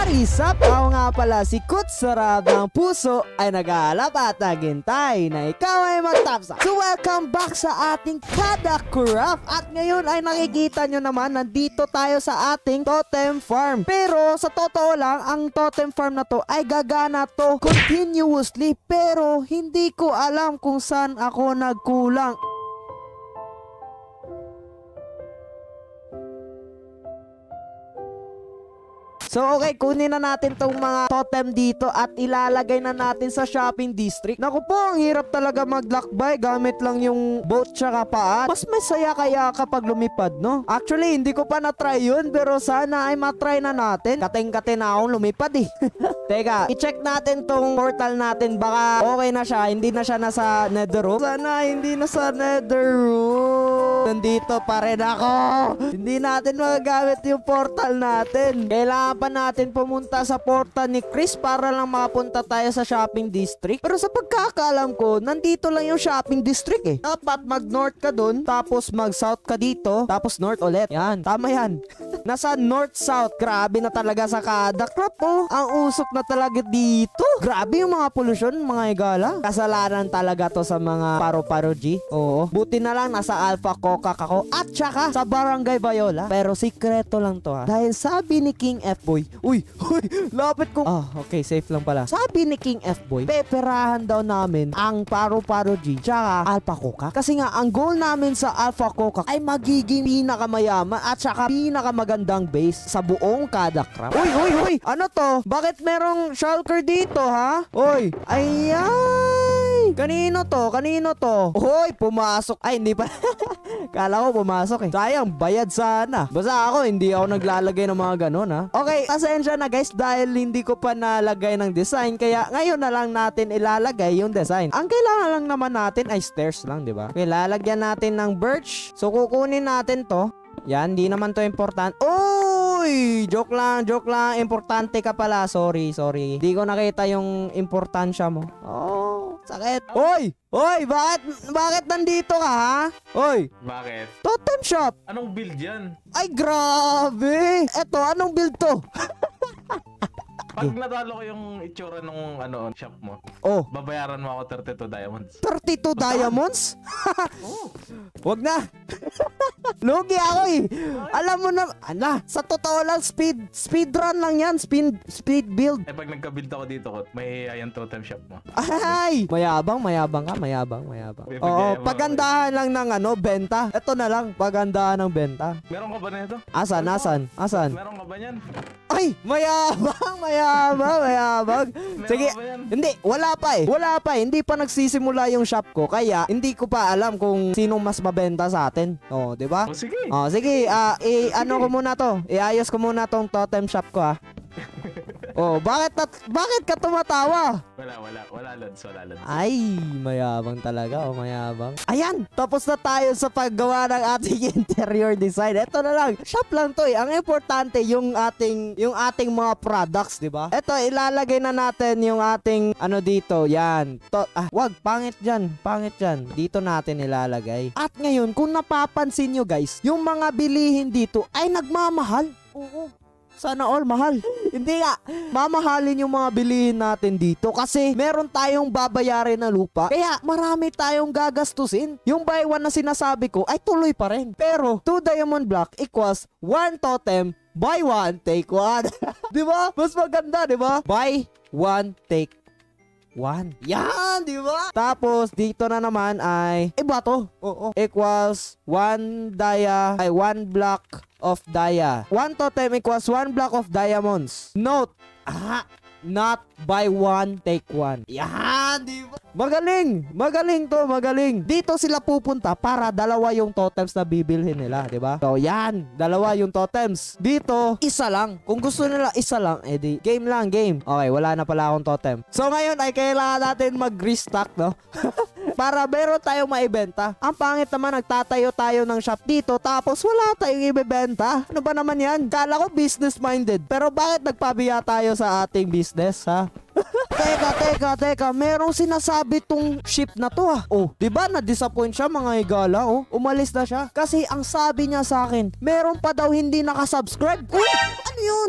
What is up? Ako nga pala si Kuts, sarap ng puso ay nag-aalap at naghintay na ikaw ay magtapsa. So welcome back sa ating Kada Craft. At ngayon ay nakikita nyo naman, nandito tayo sa ating totem farm. Pero sa totoo lang, ang totem farm na to ay gagana to continuously. Pero hindi ko alam kung saan ako nagkulang. So okay, kunin na natin tong mga totem dito at ilalagay na natin sa shopping district. Naku po, ang hirap talaga mag-lakbay gamit lang yung boat tsaka paa. Mas masaya kaya kapag lumipad, no? Actually, hindi ko pa na-try yun, pero sana ay matry na natin. Kating-kate na akong lumipad eh. Teka, i-check natin tong portal natin. Baka okay na siya, hindi na siya nasa netherroom. Sana hindi na sa netherroom. Nandito pa rin ako. Hindi natin magagamit yung portal natin. Kailangan pa natin pumunta sa portal ni Chris para lang makapunta tayo sa shopping district. Pero sa pagkakaalam ko, nandito lang yung shopping district eh. Dapat mag-north ka dun, tapos mag-south ka dito, tapos north ulit. Yan, tama yan. Nasa north-south. Grabe na talaga sa Kada Craft oh. Ang usok na talaga dito. Grabe yung mga pollution, mga igala. Kasalanan talaga to sa mga paro-paro G. Oo. Buti na lang nasa Alpha Coca ako at saka sa Barangay Bayola. Pero sikreto lang to ha. Dahil sabi ni King F-Boy, uy, lapit ko. Okay, safe lang pala. Sabi ni King F-Boy, peperahan daw namin ang paro-paro G tsaka Alpha Coca. Kasi nga, ang goal namin sa Alpha Coca ay magiging pinakamayaman at saka pinakamagandang base sa buong Kada Craft. Uy, ano to? Bakit merong shulker dito ha? Uy, ayan. Kanino to? Kanino to? Hoy, pumasok. Ay, hindi pa. Kala ko pumasok eh. Sayang, bayad sana. Basta ako, hindi ako naglalagay ng mga ganun ha. Okay, pasensya na guys dahil hindi ko pa nalagay ng design. Kaya ngayon na lang natin ilalagay yung design. Ang kailangan lang naman natin ay stairs lang, di ba? Okay, lalagyan natin ng birch. So, kukunin natin to. Yan, hindi naman to important. Uy! Joke lang. Importante ka pala. Sorry. Hindi ko nakita yung importansya mo. Oh, sakit. Hoy! Bakit nandito ka ha? Hoy! Bakit? Totem shop! Anong build yan? Ay, grabe! Eto, anong build to? Pag natalo ko yung itsura nung shop mo, babayaran mo ako 32 diamonds. 32 diamonds? Wag na. Lugi ako eh. Alam mo na, sa totoo lang, speed run lang yan. Speed build. Eh pag nagka-build ako dito, may ayan totem shop mo. Ay! Mayabang ka. Oo, pagandahan lang ng benta. Ito na lang, pagandahan ng benta. Meron ka ba na ito? Asan? Meron ka ba yan? Ay! Mayabang! Sige, hindi, wala pa eh. Hindi pa nagsisimula yung shop ko. Kaya, hindi ko pa alam kung sinong mas mabenta sa atin. Oh, di ba? Sige. Sige, ko muna to. Iayos ko muna tong totem shop ko bakit ka tumatawa? Wala lods. Ay, mayabang talaga, mayabang. Ayan, tapos na tayo sa paggawa ng ating interior design. Ito na lang, shop lang to eh. Ang importante yung ating mga products, di ba? Ito, ilalagay na natin yung ating dito, yan. Wag, pangit dyan. Dito natin ilalagay. At ngayon, kung napapansin nyo guys, yung mga bilihin dito ay nagmamahal. Oo. Sana all mahal. Hindi nga. Mamahalin yung mga bilihin natin dito kasi meron tayong babayarin na lupa. Kaya marami tayong gagastusin. Yung buy one na sinasabi ko ay tuloy pa rin. Pero 2 diamond block equals 1 totem, buy one, take one. Diba? Mas maganda, diba? Buy one, take 1. Yan, di ba? Tapos, dito na naman ay bato. Oo. Equals 1 block of dia. 1 totem equals 1 block of diamonds. Note, not buy one, take one. Yan, di ba? Magaling. Dito sila pupunta para dalawa yung totems na bibilhin nila, di ba? So, yan. Dalawa yung totems. Dito, isa lang. Kung gusto nila isa lang, edi game lang. Okay, wala na pala akong totem. So, ngayon ay kailangan natin mag-restock, no? Para meron tayong maibenta. Ang pangit naman, nagtatayo tayo ng shop dito, tapos wala tayong ibebenta. Ano ba naman yan? Kala ko business-minded. Pero bakit nagpabiya tayo sa ating business, ha? Teka, merong sinasabi tong ship na to diba na-disappoint siya mga higala umalis na siya kasi ang sabi niya sa akin, meron pa daw hindi nakasubscribe. Ano yun?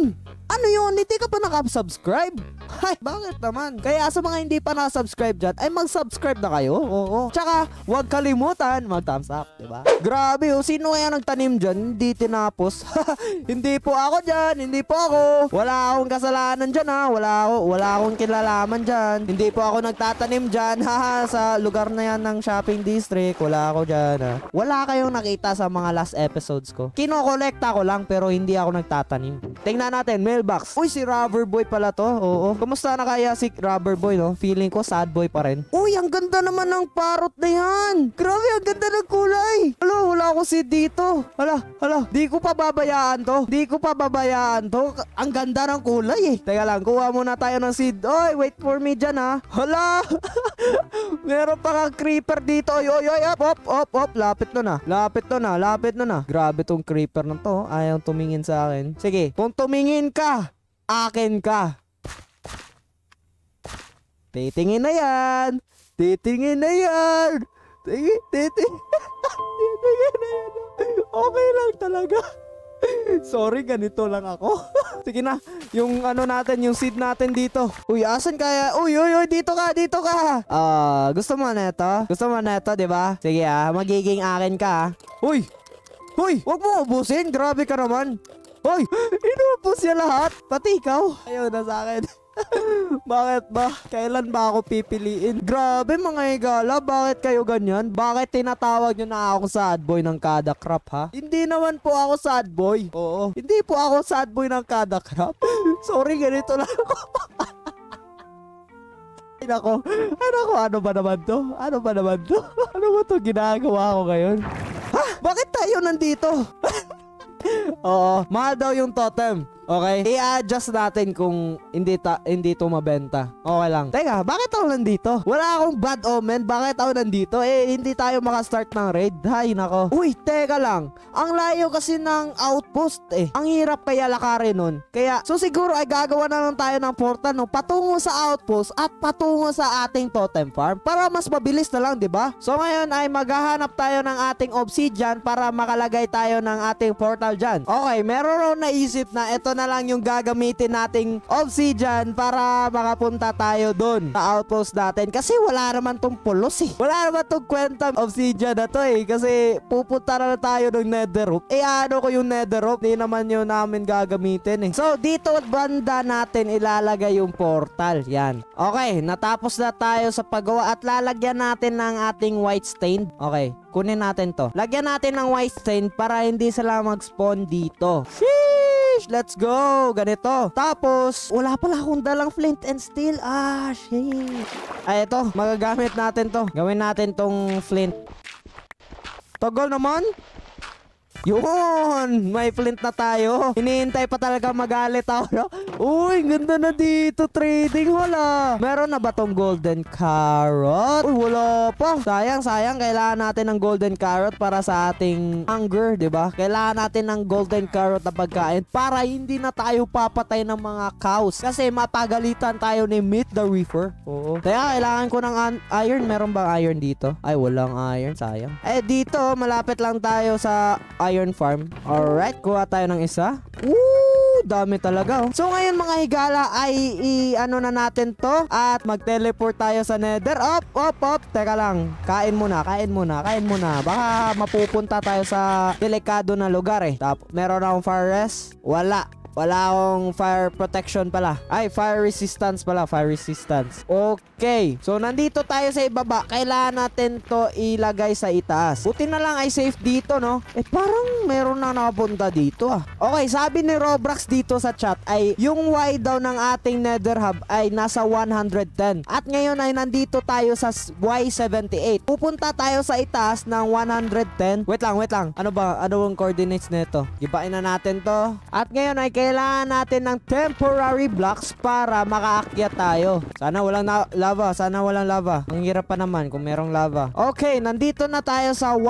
Ano yun? Hindi ka pa nakasubscribe? Ay, bakit naman? Kaya sa mga hindi pa nakasubscribe dyan, ay mag-subscribe na kayo. Oo. Tsaka, huwag kalimutan mag-thumbs up, diba? Grabe, oh. Sino kaya nagtanim dyan? Hindi tinapos. Hindi po ako dyan. Hindi po ako. Wala akong kasalanan dyan, ha. Wala akong kilalaman dyan. Hindi po ako nagtatanim dyan. Haha, sa lugar na yan ng shopping district. Wala ako dyan, ha. Wala kayong nakita sa mga last episodes ko. Kinokolekta ko lang pero hindi ako nagtatanim. Tingnan natin, mailbox. Uy, si Rubber Boy pala to. Oo. Kumusta na kaya si Rubber Boy, no? Feeling ko sad boy pa rin. Uy, ang ganda naman ng parrot na yan. Grabe, ang ganda ng kulay. Hala, wala ako seed dito. Hala. Di ko pa babayaan to. Ang ganda ng kulay eh. Teka lang, kuha muna tayo ng seed. Oy, wait for me dyan, ha. Hala. Meron pa kang creeper dito. Oy, op. Lapit na. Grabe tong creeper na to. Ayaw tumingin sa akin. Sige, kung tumingin ka, akin ka. Titingin na yan. Titingin na yan. Okay lang talaga. Sorry, ganito lang ako. Sige na, yung ano natin, yung seed natin dito. Uy, asan kaya? Uy, dito ka. Gusto mo na ito, di ba? Sige magiging akin ka. Uy, wag mo ubusin. Grabe ka naman. Uy, inubos niya lahat. Pati ikaw. Ayaw na sa akin. Bakit ba? Kailan ba ako pipiliin? Grabe mga higala, bakit kayo ganyan? Bakit tinatawag nyo na ako sad boy ng kada crop, ha? Hindi naman po ako sad boy. Oo. Hindi po ako sad boy ng kada crop. Sorry, ganito lang ako. Ay nako, ano ba naman to? Ano ba to ginagawa ko ngayon? Ha? Bakit tayo nandito? Oo, mahal daw yung totem. Okay? I-adjust natin kung hindi to mabenta. Okay lang. Teka, bakit ako nandito? Wala akong bad omen. Bakit ako nandito? Hindi tayo makastart ng raid. Hay, nako. Uy, teka lang. Ang layo kasi ng outpost eh. Ang hirap kaya lakarin nun. Kaya, so siguro ay gagawa na lang tayo ng portal, no? Patungo sa outpost at patungo sa ating totem farm para mas mabilis na lang, di ba? So ngayon ay maghahanap tayo ng ating obsidian para makalagay tayo ng ating portal dyan. Okay, meron raw naisip na ito na lang yung gagamitin nating obsidian para makapunta tayo dun sa outpost natin. Kasi wala naman tong pulos eh. Wala naman tong kwentang obsidian na to eh. Kasi pupunta na tayo ng netherroop. Ano ko yung netherroop? Hindi naman yun namin gagamitin eh. So dito banda natin ilalagay yung portal. Yan. Okay, natapos na tayo sa paggawa at lalagyan natin ng ating white stain. Okay, kunin natin to. Lagyan natin ng white stain para hindi sila mag-spawn dito. Sheesh! Let's go! Ganito. Tapos, wala pala akong dalang flint and steel. Shit. Ay, ito. Magagamit natin to. Gawin natin tong flint. Tagal naman. Yun! May flint na tayo. Hinihintay pa talaga magalit ako, no? Uy, ganda na dito. Trading, wala. Meron na ba tong golden carrot? Uy, wala pa. Sayang. Kailangan natin ng golden carrot para sa ating hunger, diba? Kailangan natin ng golden carrot na pagkain para hindi na tayo papatay ng mga cows. Kasi mapagalitan tayo ni Meet the Reaper. Oo. Kaya kailangan ko ng iron. Meron bang iron dito? Ay, walang iron. Sayang. Dito, malapit lang tayo sa iron farm. Alright, kuha tayo ng isa. Dami talaga. So ngayon mga higala ay ano na natin to at mag-teleport tayo sa nether. Op. Teka lang. Kain muna. Baka mapupunta tayo sa delikado na lugar eh. Meron akong fire rest? Wala akong fire protection pala. Ay, fire resistance pala. Okay. So, nandito tayo sa ibaba. Kailangan natin to ilagay sa itaas. Buti na lang ay safe dito, no? Parang meron na nakapunta dito, ah. Okay, sabi ni Roblox dito sa chat ay yung Y daw ng ating nether hub ay nasa 110. At ngayon ay nandito tayo sa Y78. Pupunta tayo sa itaas ng 110. Wait lang. Ano ang coordinates nito? Gibain na natin to. At ngayon ay kailangan natin ng temporary blocks para makaakyat tayo. Sana walang lava. Ang hirap pa naman kung merong lava. Okay, nandito na tayo sa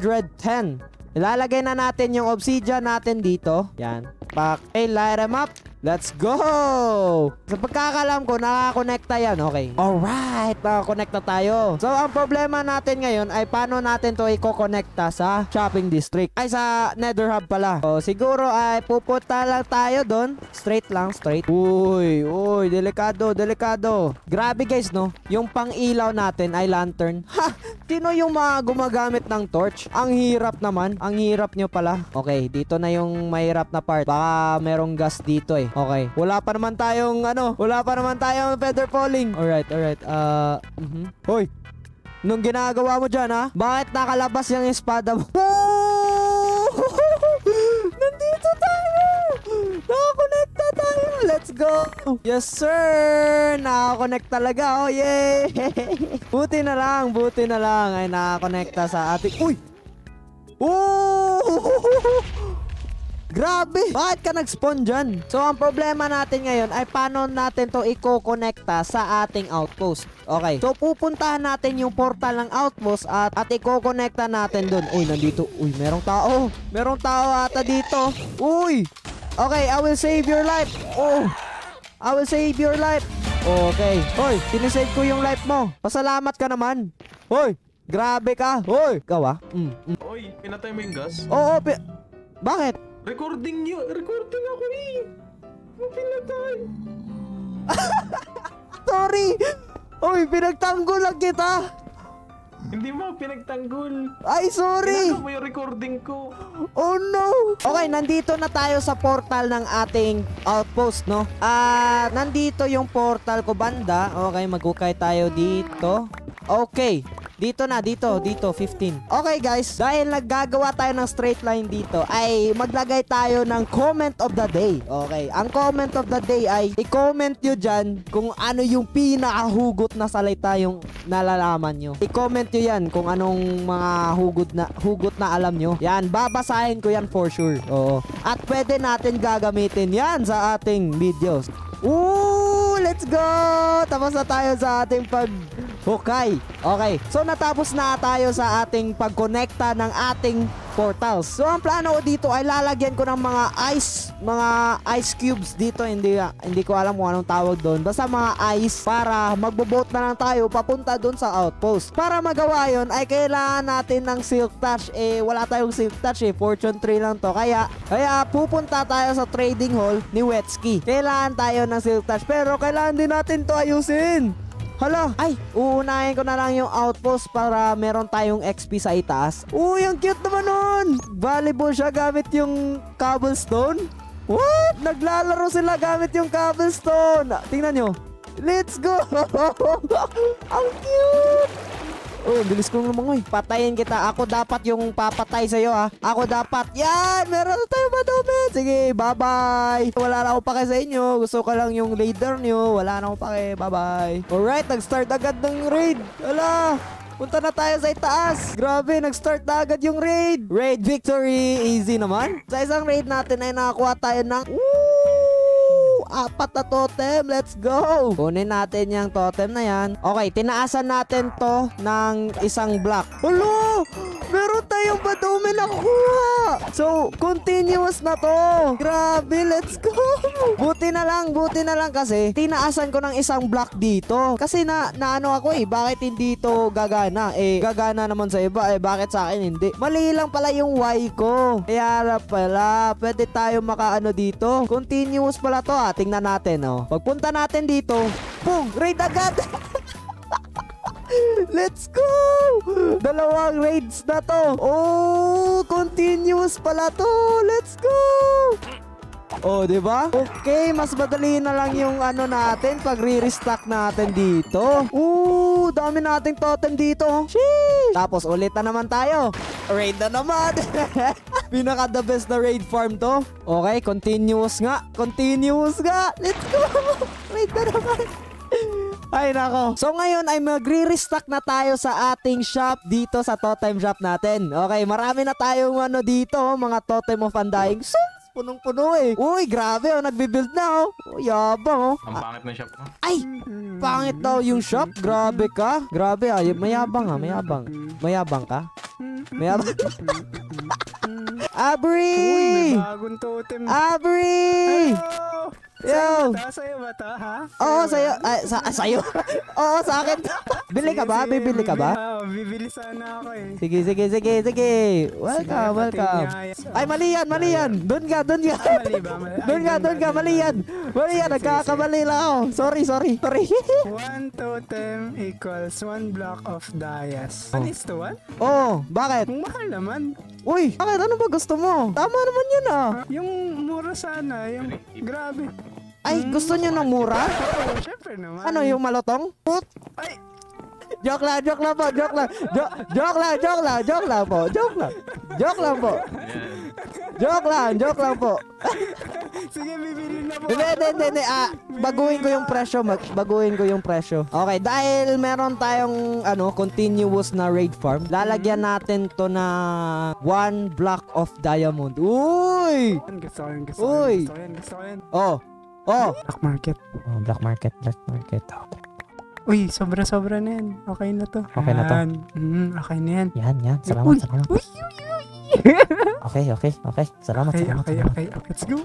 Y110. Ilalagay na natin yung obsidian natin dito. Yan. Okay, light them up. Let's go! Sa pagkakalam ko, nakakonekta yan. Okay. Alright, nakakonekta tayo. So, ang problema natin ngayon ay paano natin to i-connecta sa shopping district. Ay, sa Nether Hub pala. So, siguro ay pupunta lang tayo doon. Straight lang, straight. Uy, delikado, delikado. Grabe guys, no? Yung pang-ilaw natin ay lantern. Ha! Sino yung mga gumagamit ng torch? Ang hirap naman. Ang hirap nyo pala. Okay, dito na yung mahirap na part. Baka merong gas dito eh. Okay. Wala pa naman tayong feather falling. Alright. Hoy. Nung ginagawa mo dyan ha? Bakit nakalabas yung espada mo? Nandito tayo! Nakakonekta tayo! Let's go! Yes sir! Nakakonect talaga. Oh yay! Buti na lang ay nakakonekta sa ating... Uy! Grabe! Bakit ka nag-spawn dyan? So, ang problema natin ngayon ay paano natin to i-connecta sa ating outpost. Okay. So, pupuntahan natin yung portal ng outpost at i-connecta natin dun. Uy, nandito. Uy, merong tao. Merong tao ata dito. Uy! Okay, I will save your life. Oh! I will save your life. Okay. Hoy, sinisave ko yung life mo. Pasalamat ka naman. Hoy! Grabe ka. Hoy! Ikaw ah? Oy, pinatay mo yung gas? Oo, bakit? Recording ako eh. Pinatay. Sorry! Uy, pinagtanggol lang kita! Hindi mo pinagtanggol. Ay, sorry! Pinatay mo yung recording ko. Oh no! Okay, nandito na tayo sa portal ng ating outpost, no? Nandito yung portal ko banda. Okay, mag-ukay tayo dito. Okay. Dito, 15. Okay guys, dahil naggagawa tayo ng straight line dito, ay maglagay tayo ng comment of the day. Okay, ang comment of the day ay i-comment nyo dyan kung ano yung pinakahugot na salita yung nalalaman nyo. I-comment nyo yan kung anong mga hugot na alam nyo. Yan, babasahin ko yan for sure. Oo. At pwede natin gagamitin yan sa ating videos. Let's go! Tapos na tayo sa ating hukay. Okay. So, natapos na tayo sa ating pagkonekta ng ating portals. So, ang plano ko dito ay lalagyan ko ng mga ice cubes dito. Hindi ko alam kung anong tawag doon. Basta mga ice para magbo-boat na lang tayo papunta doon sa outpost. Para magawa yon ay kailangan natin ng silk touch. Wala tayong silk touch Fortune 3 lang to. Kaya pupunta tayo sa trading hall ni Wetsky. Kailangan tayo ng silk touch. Pero kailangan din natin to ayusin. Hala, uunahin ko na lang yung outpost para meron tayong XP sa itaas. Uy, ang cute naman nun! Valuable siya gamit yung cobblestone. What? Naglalaro sila gamit yung cobblestone. Tingnan nyo. Let's go! Ang cute! Oh, bilis kong lumangoy. Patayin kita. Ako dapat yung papatay sa'yo ha. Ako dapat. Yan! Meron na tayo madumi. Sige, bye-bye. Wala na akong pake sa inyo. Gusto ko lang yung leader nyo. Wala na akong pake. Bye-bye. Alright, nag-start agad ng raid. Hala! Punta na tayo sa itaas. Grabe, nag-start na agad yung raid. Raid victory. Easy naman. Sa isang raid natin ay nakakuha tayo ng 4 na totem. Let's go! Kunin natin yung totem na yan. Okay, tinaasan natin to ng isang block. Hello! Meron tayong madumi na kuha! So, continuous na to. Grabe, let's go! Buti na lang kasi tinaasan ko ng isang block dito. Kasi naano ako bakit hindi to gagana? Gagana naman sa iba. Bakit sa akin hindi? Mali lang pala yung Y ko. Kaya pala, pwede tayo makaano dito. Continuous pala to Tingnan natin, Pagpunta natin dito, boom! Raid agad! Let's go! 2 raids na to. Continuous pala to. Let's go! Diba? Okay, mas madali na lang yung natin pag re-restock natin dito. Dami nating totem dito. Sheesh! Tapos ulit na naman tayo. Raid na naman. Pinaka the best na raid farm to. Okay, continuous nga. Let's go! Raid na naman. Ay nako. So ngayon ay magre-restock na tayo sa ating shop dito sa totem shop natin. Okay, marami na tayong dito, mga totem of undying. Punong-puno Uy, grabe nagbi-build na Yabang Ang pangit na shop mo. Ay! Pangit daw yung shop. Grabe ka. Grabe mayabang mayabang. Mayabang ka? Mayabang. Abri! Uy, may bagong totem. Abri! Hello! Yo! Sa'yo ba to, ha? Oo, sa'yo. Ay, sa'yo. Oo, sa akin. Bili ka ba? Bibili ka ba? Oo, bibili sana ako eh. Sige. Welcome, welcome. Ay, mali yan. Doon ka. Mali ba? Doon ka, mali yan. Nagkakamali lang ako. Sorry. 1 totem equals 1 block of dias. 1:1? Oh, bakit? Kung mahal naman. Uy, bakit? Ano ba gusto mo? Tama naman yun ah. Yung mura sana, yung grabe. Ay, gusto nyo ng mura? Oo, syempre naman. Ano, yung malutong? Put? Ay, Joke lang po. Joke lang po. sige, bibili na po. Hindi. Baguhin ko yung presyo. Okay, dahil meron tayong continuous na raid farm, lalagyan natin to na 1 block of diamond. Uy! Gusto ko yan. Oh. Black market. Oh, black market. Uy, sobra na yan. Okay na to. Okay na to. Okay na yan. Yan. Salamat. Uy. Okay. Salamat. Okay. Let's go.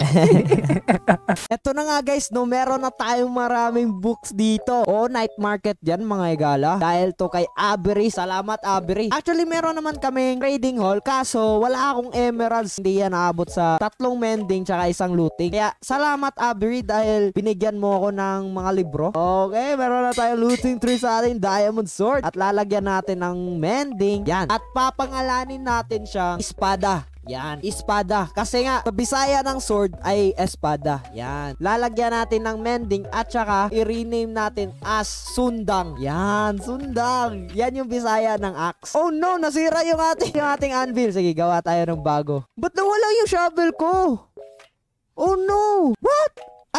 Eto na nga guys, meron na tayong maraming books dito. Night market yan mga igala. Dahil to kay Avery. Salamat Avery. Actually, meron naman kaming trading hall. Kaso, wala akong emeralds. Hindi yan naabot sa 3 mending tsaka 1 looting. Kaya, salamat Avery dahil binigyan mo ako ng mga libro. Okay, meron na tayong looting 3 sa ating diamond sword. At lalagyan natin ng mending. Yan. At papangalanin natin siyang espada. Yan, espada. Kasi nga, sa Bisaya ng sword ay espada. Yan. Lalagyan natin ng mending at saka i-rename natin as sundang. Yan, sundang. Yan yung Bisaya ng axe. Oh no, nasira yung ating anvil. Sige, gawa tayo ng bago. Ba't nawala yung shovel ko? Oh no. What?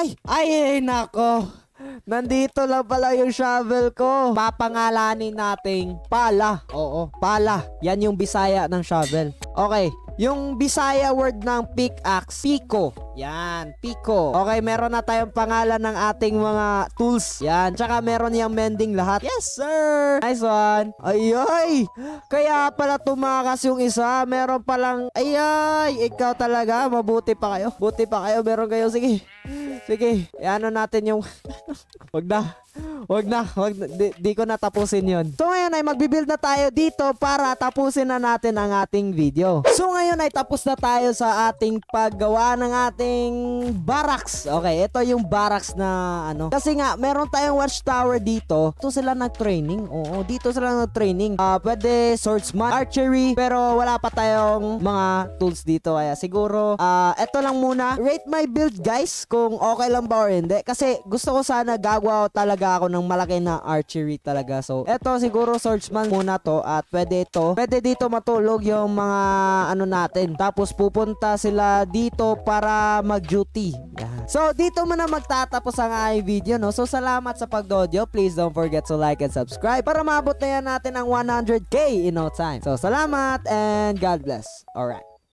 Ay, nako. Nandito lang pala yung shovel ko. Papangalanin nating pala. Oo, pala. Yan yung Bisaya ng shovel. Okay. Yung Bisaya word ng pickaxe, piko. Yan, piko. Okay, meron na tayong pangalan ng ating mga tools. Yan, tsaka meron yung mending lahat. Yes, sir! Nice one. Ay! Kaya pala tumakas yung isa. Meron palang, ikaw talaga. Mabuti pa kayo. Meron kayo. Sige. Ano natin yung... Wag na. Di ko na tapusin yun. So ngayon ay magbibuild na tayo dito para tapusin na natin ang ating video. So ngayon ay tapos na tayo sa ating paggawa ng ating barracks. Okay, ito yung barracks na Kasi nga, meron tayong watchtower dito. Dito sila nag-training. Oo, dito sila nag-training. Pwede swordsman, archery, pero wala pa tayong mga tools dito. Kaya siguro, ito lang muna. Rate my build guys kung okay lang ba or hindi. Kasi gusto ko sana gagawa talaga ako ng malaki na archery talaga. So, eto siguro swordsman muna to at pwede dito matulog yung mga natin. Tapos pupunta sila dito para mag-duty. Yan. So, dito muna magtatapos ang aking video, no? So, salamat sa pagdodyo. Please don't forget to like and subscribe para maabot na yan natin ang 100K in no time. So, salamat and God bless. Alright.